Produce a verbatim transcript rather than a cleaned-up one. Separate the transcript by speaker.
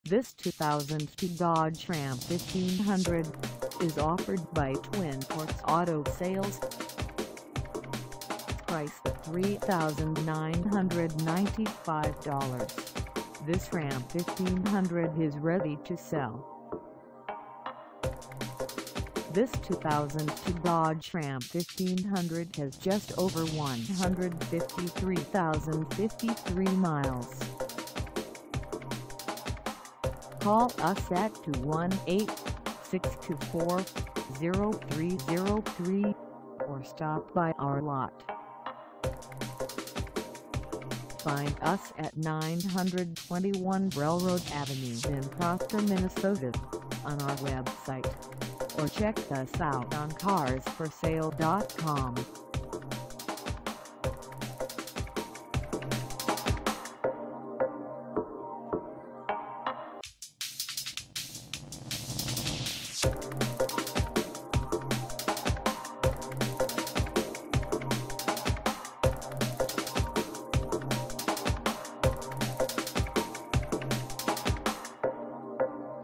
Speaker 1: This two thousand two Dodge Ram fifteen hundred is offered by Twin Ports Auto Sales. Price three thousand nine hundred ninety-five dollars. This Ram fifteen hundred is ready to sell. This two thousand two Dodge Ram fifteen hundred has just over one hundred fifty-three thousand fifty-three miles. Call us at two one eight, six two four, zero three zero three or stop by our lot. Find us at nine twenty-one Railroad Avenue in Proctor, Minnesota on our website, or check us out on cars for sale dot com.